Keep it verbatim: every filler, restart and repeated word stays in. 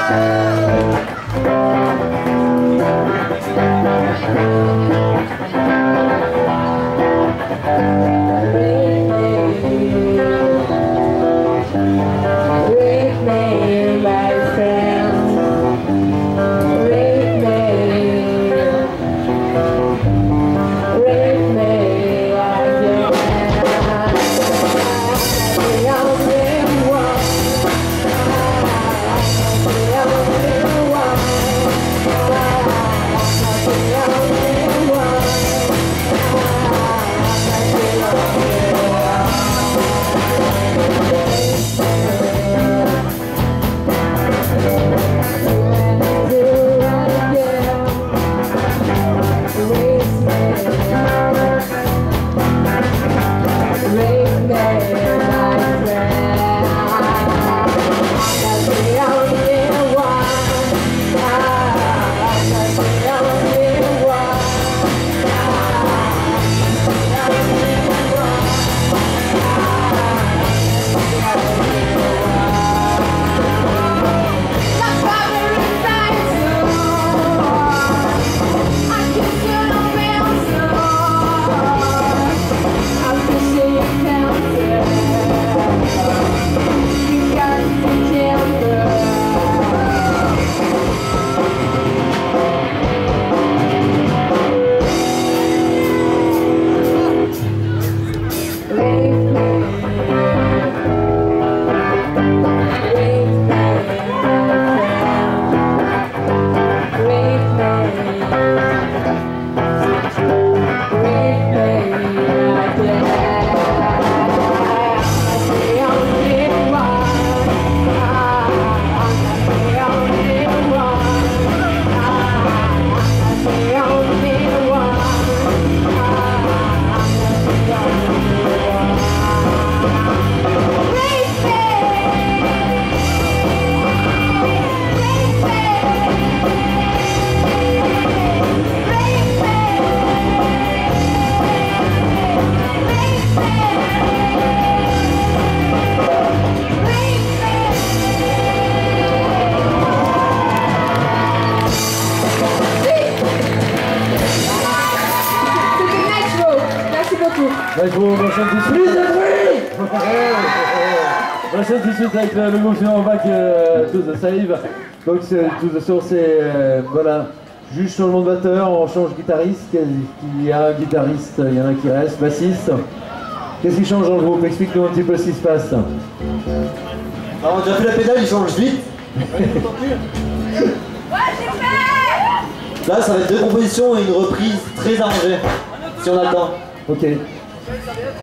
Bah, je vous enchaîne tout de suite. On enchaîne tout de suite avec le nouveau suivant au bac euh, To The Save. Donc To The Source, c'est euh, voilà, juste changement de batteur, on change guitariste. Il y a un guitariste, il y en a un qui reste, bassiste. Qu'est-ce qui change dans le groupe? Explique-nous un petit peu ce qui se passe. Alors, on a déjà fait la pédale, il change vite. Là, ça va être deux compositions et une reprise très arrangée, si on a le temps. Ok.